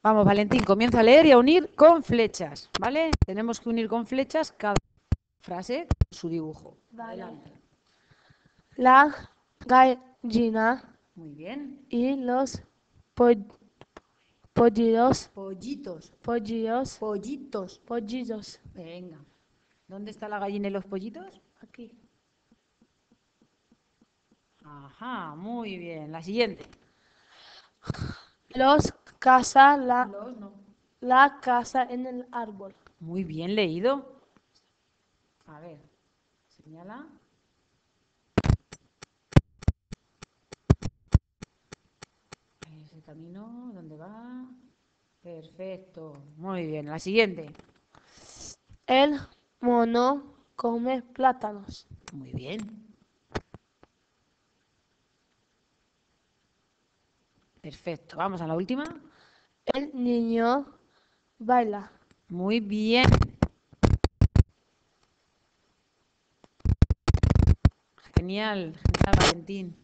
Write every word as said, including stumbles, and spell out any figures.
Vamos, Valentín, comienza a leer y a unir con flechas, ¿vale? Tenemos que unir con flechas cada frase con su dibujo. Vale. Adelante. La gallina Muy bien. y los po- pollitos, Pollitos. pollitos, Pollitos. pollitos. Venga. ¿Dónde está la gallina y los pollitos? Aquí. Ajá, muy bien. La siguiente. Los casa la, Los no. la casa en el árbol. Muy bien leído. A ver, señala. Ese camino, ¿dónde va? Perfecto. Muy bien. La siguiente. El mono come plátanos. Muy bien. Perfecto. Vamos a la última. El niño baila. Muy bien. Genial, genial, Valentín.